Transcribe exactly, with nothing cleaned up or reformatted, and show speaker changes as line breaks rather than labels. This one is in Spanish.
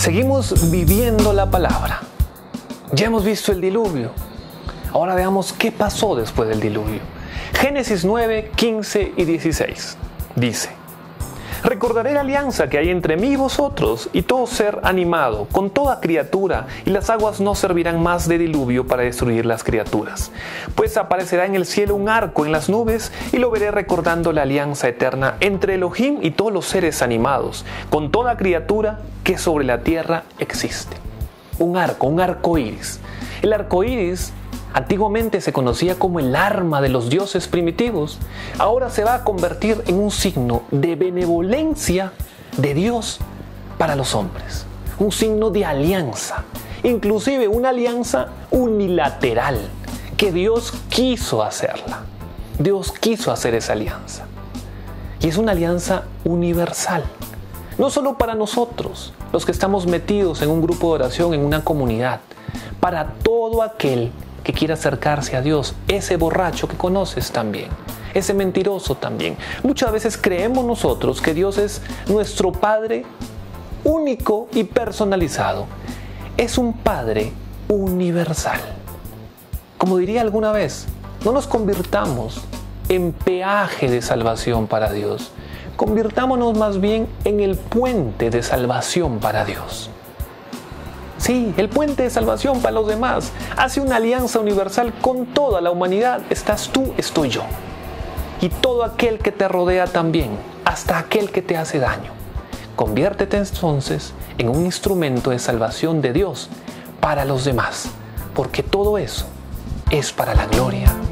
Seguimos viviendo la palabra. Ya hemos visto el diluvio. Ahora veamos qué pasó después del diluvio. Génesis nueve, quince y dieciséis dice: recordaré la alianza que hay entre mí y vosotros y todo ser animado, con toda criatura, y las aguas no servirán más de diluvio para destruir las criaturas. Pues aparecerá en el cielo un arco en las nubes, y lo veré recordando la alianza eterna entre Elohim y todos los seres animados, con toda criatura que sobre la tierra existe. Un arco, un arco iris. El arco iris antiguamente se conocía como el arma de los dioses primitivos. Ahora se va a convertir en un signo de benevolencia de Dios para los hombres. Un signo de alianza, inclusive una alianza unilateral, que Dios quiso hacerla. Dios quiso hacer esa alianza. Y es una alianza universal. No solo para nosotros, los que estamos metidos en un grupo de oración, en una comunidad, para todo aquel que quiera acercarse a Dios, ese borracho que conoces también, ese mentiroso también. Muchas veces creemos nosotros que Dios es nuestro Padre único y personalizado. Es un Padre universal. Como diría alguna vez, no nos convirtamos en peaje de salvación para Dios. Convirtámonos más bien en el puente de salvación para Dios. Sí, el puente de salvación para los demás. Hace una alianza universal con toda la humanidad. Estás tú, estoy yo. Y todo aquel que te rodea también, hasta aquel que te hace daño. Conviértete entonces en un instrumento de salvación de Dios para los demás, porque todo eso es para la gloria